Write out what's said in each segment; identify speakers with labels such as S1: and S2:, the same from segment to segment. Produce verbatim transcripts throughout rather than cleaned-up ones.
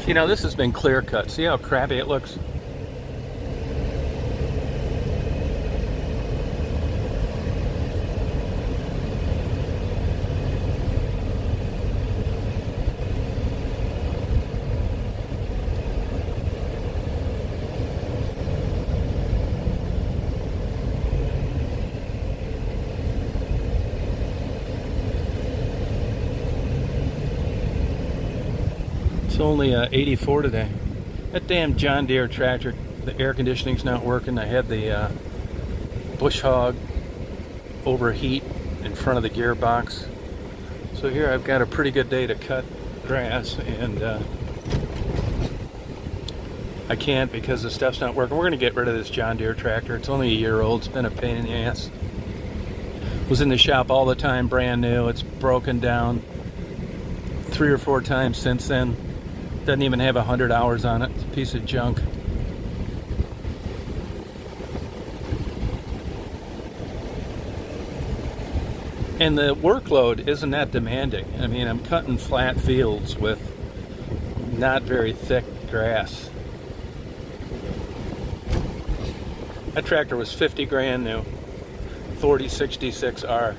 S1: See, now this has been clear cut. See how crappy it looks? It's only uh, eighty-four today. That damn John Deere tractor, the air conditioning's not working. I had the uh, bush hog overheat in front of the gearbox. So here I've got a pretty good day to cut grass, and uh, I can't because the stuff's not working. We're going to get rid of this John Deere tractor. It's only a year old. It's been a pain in the ass. Was in the shop all the time, brand new. It's broken down three or four times since then. Doesn't even have a hundred hours on it. It's a piece of junk. And the workload isn't that demanding. I mean, I'm cutting flat fields with not very thick grass. That tractor was fifty grand new, forty sixty-six R.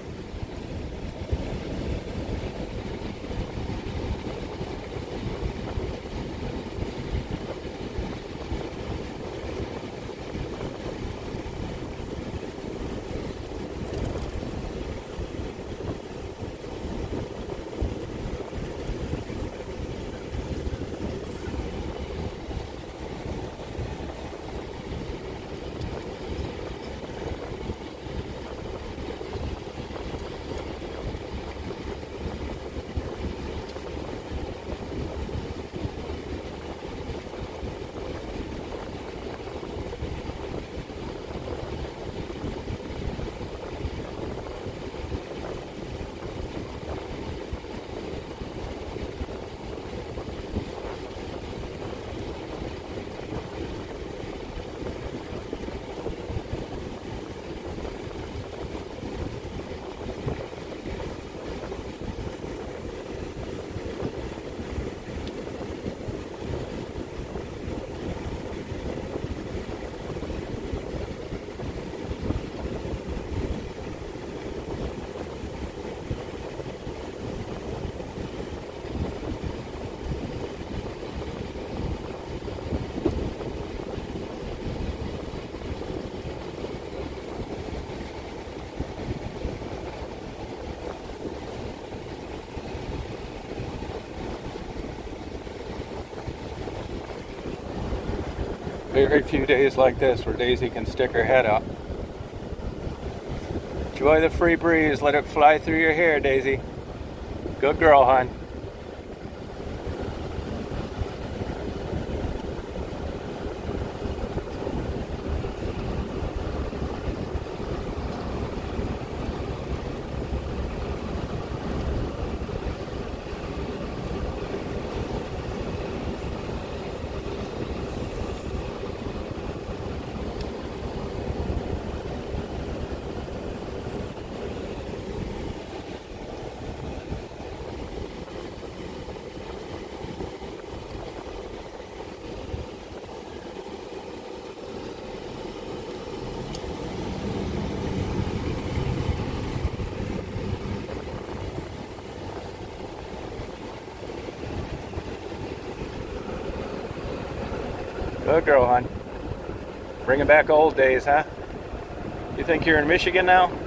S1: Very few days like this where Daisy can stick her head up. Enjoy the free breeze. Let it fly through your hair, Daisy. Good girl, hon. Good girl, hon. Bringing back old days, huh? You think you're in Michigan now?